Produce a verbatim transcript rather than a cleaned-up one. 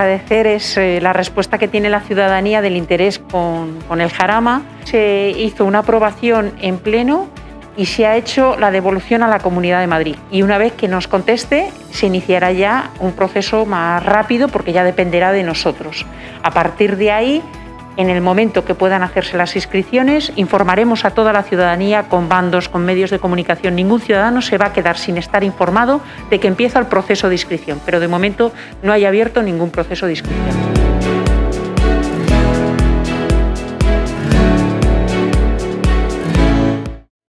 agradecer es eh, la respuesta que tiene la ciudadanía del interés con, con el Jarama. Se hizo una aprobación en pleno y se ha hecho la devolución a la Comunidad de Madrid. Y una vez que nos conteste, se iniciará ya un proceso más rápido porque ya dependerá de nosotros. A partir de ahí, en el momento que puedan hacerse las inscripciones, informaremos a toda la ciudadanía con bandos, con medios de comunicación. Ningún ciudadano se va a quedar sin estar informado de que empieza el proceso de inscripción, pero de momento no hay abierto ningún proceso de inscripción.